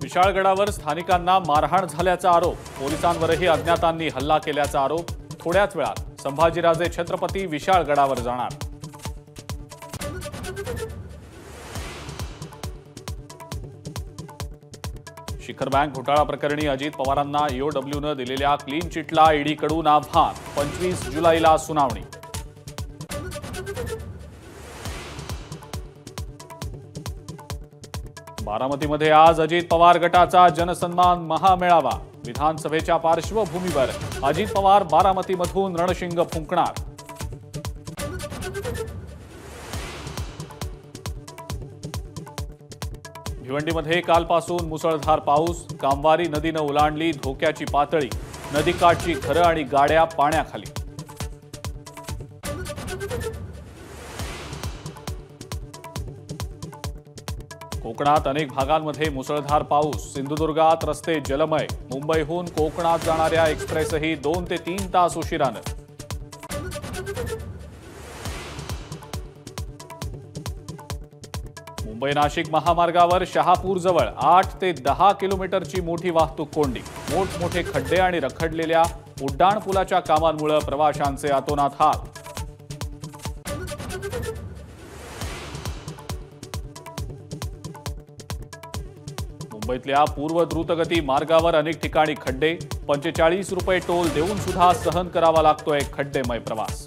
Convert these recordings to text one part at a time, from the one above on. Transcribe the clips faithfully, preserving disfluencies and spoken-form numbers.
विशाळगडावर स्थानिकांना मारहाण झाल्याचा आरोप, पोलिसांवरही अज्ञातांनी हल्ला केल्याचा आरोप। थोड्याच वेळात संभाजीराजे छत्रपती विशाळगडावर जाणार। शिखर बँक घोटाळा प्रकरणी अजित पवारांना ईओडब्ल्यूनं दिलेल्या क्लीन चिटला ईडीकडून आव्हान, पंचवीस जुलैला सुनावणी। बारामतीमध्ये आज अजित पवार गटाचा जनसन्मान महामेळावा। विधानसभेच्या पार्श्वभूमीवर अजित पवार बारामतीमधून रणशिंग फुंकणार। भिवंडीमध्ये कालपासून मुसळधार पाऊस, कामवारी नदीनं ओलांडली धोक्याची पातळी। नदीकाठची घरं आणि गाड्या पाण्याखाली। कोकणात अनेक भागांमध्ये मुसळधार पाऊस, सिंधुदुर्गात रस्ते जलमय। मुंबईहून कोकणात जाणाऱ्या एक्सप्रेसही दोन ते तीन तास उशिरानं। मुंबई नाशिक महामार्गावर शहापूरजवळ आठ ते दहा किलोमीटरची मोठी वाहतूक कोंडी। मोठमोठे खड्डे आणि रखडलेल्या उड्डाणपुलाच्या कामांमुळे प्रवाशांचे अतोनात हाल। मुंबईतल्या पूर्व द्रुतगती मार्गावर अनेक ठिकाणी खड्डे, पंचेचाळीस रुपये टोल देऊन सुद्धा सहन करावा लागतोय खड्डेमय प्रवास।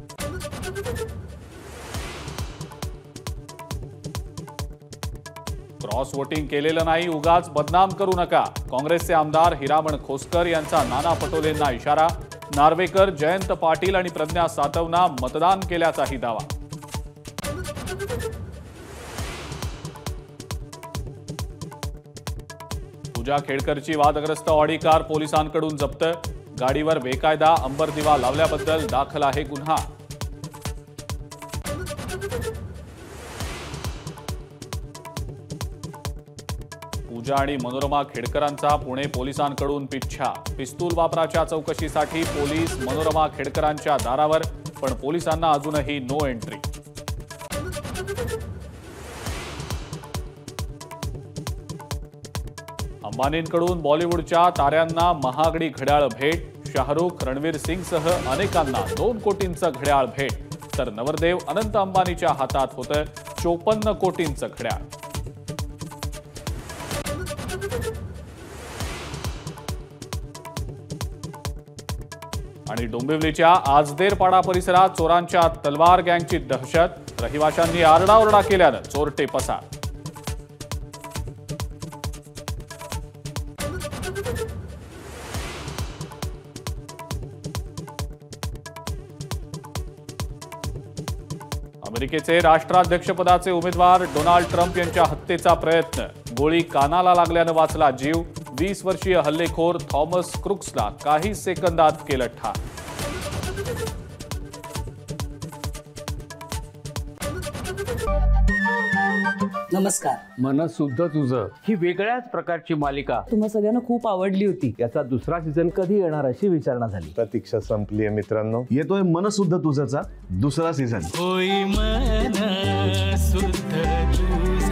क्रॉस वोटिंग केलेलं नाही, उगाच बदनाम करू नका। काँग्रेसचे आमदार हिरामण खोसकर यांचा नाना पटोलेंना इशारा। नार्वेकर, जयंत पाटील आणि प्रज्ञा सातवना मतदान केल्याचाही दावा। पूजा खेडकरची वादग्रस्त ऑडी कार पोलिसांकडून जप्त। गाडीवर बेकायदा अंबरदिवा लावल्याबद्दल दाखल आहे गुन्हा। पूजा आणि मनोरमा खेडकरांचा पुणे पोलिसांकडून पिच्छा। पिस्तूल वापराच्या चौकशीसाठी पोलीस मनोरमा खेडकरांच्या दारावर, पण पोलिसांना अजूनही नो एंट्री। अंबानींकडून बॉलिवूडच्या ताऱ्यांना महागडी घड्याळ भेट। शाहरुख, रणवीर सिंगसह अनेकांना दोन कोटींचं घड्याळ भेट, तर नवरदेव अनंत अंबानीच्या हातात होतं चोपन्न कोटींचं घड्याळ। आणि डोंबिवलीच्या आजदेरपाडा परिसरात चोरांच्या तलवार गँगची दहशत। रहिवाशांनी आरडाओरडा केल्यानं चोरटे पसार। अमेरिकेचे राष्ट्राध्यक्षपदाचे उमेदवार डोनाल्ड ट्रम्प यांच्या हत्येचा प्रयत्न। गोळी कानाला लागल्यानं वाचला जीव। वीस वर्षीय हल्लेखोर थॉमस क्रुक्सला काही सेकंदात केलं ठार। नमस्कार। मनसुद्धा तुझं ही वेगळ्याच प्रकारची मालिका तुम्हा सगळ्यांना खूप आवडली होती। याचा दुसरा सीझन कधी येणार अशी विचारणा झाली। प्रतीक्षा संपली आहे मित्रांनो, येतोय मनसुद्धा तुझाचा दुसरा सीझन। होई मनसुद्धा तुझं।